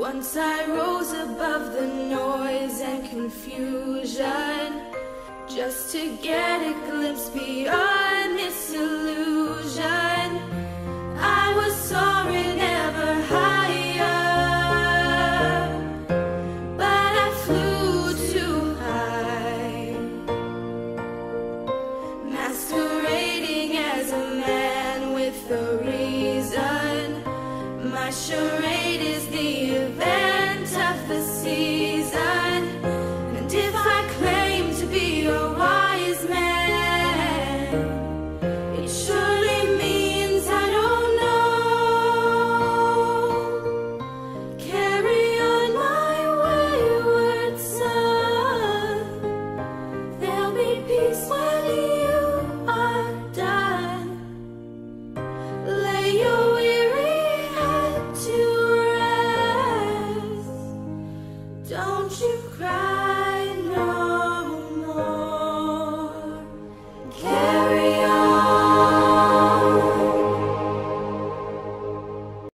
Once I rose above the noise and confusion, just to get a glimpse beyond this illusion. I was soaring ever higher, but I flew too high, masquerading as a man with a reason. My charade is the event of the season, and if I claim to be a wise man, it surely means I don't know. Carry on, my wayward son, there'll be peace when you are done. Lay your weary head to rest, don't you cry.